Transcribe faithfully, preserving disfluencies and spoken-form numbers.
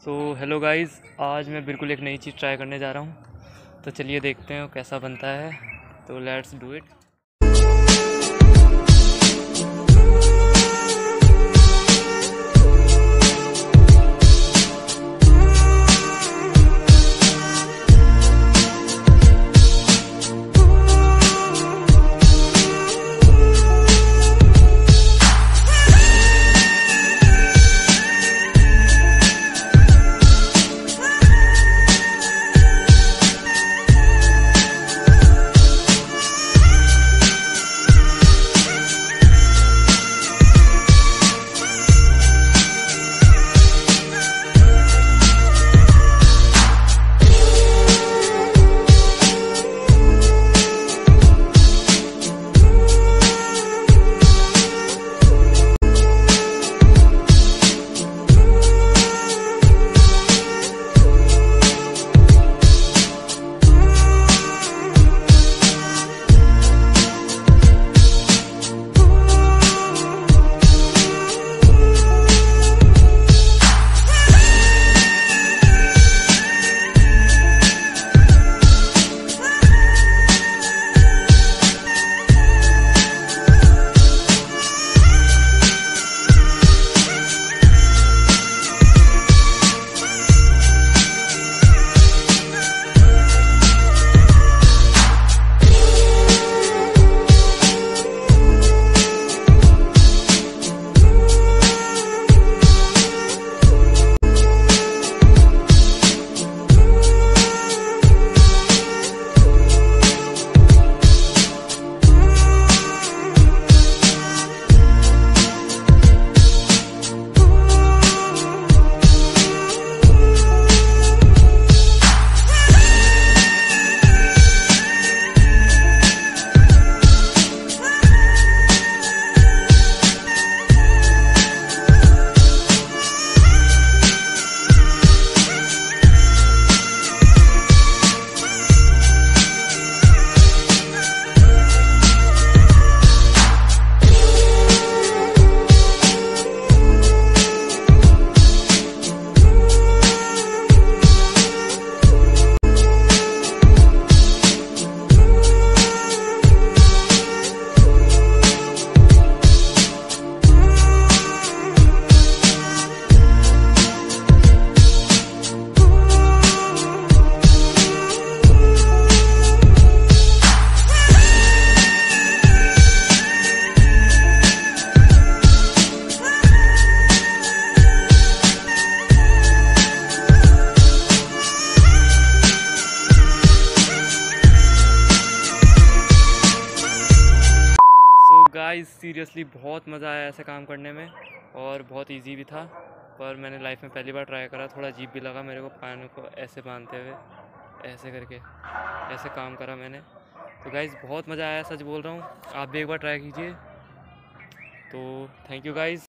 So hello guys, आज मैं बिल्कुल एक नई चीज़ ट्राई करने जा रहा हूँ। तो चलिए देखते हैं वो कैसा बनता है। तो let's do it. Guys seriously बहुत मज़ा आया ऐसे काम करने में, और बहुत इजी भी था। पर मैंने लाइफ में पहली बार ट्राई करा, थोड़ा अजीब भी लगा मेरे को। पानी को ऐसे बांधते हुए ऐसे करके ऐसे काम करा मैंने। तो गाइस बहुत मज़ा आया, सच बोल रहा हूँ। आप भी एक बार ट्राई कीजिए। तो थैंक यू गाइस।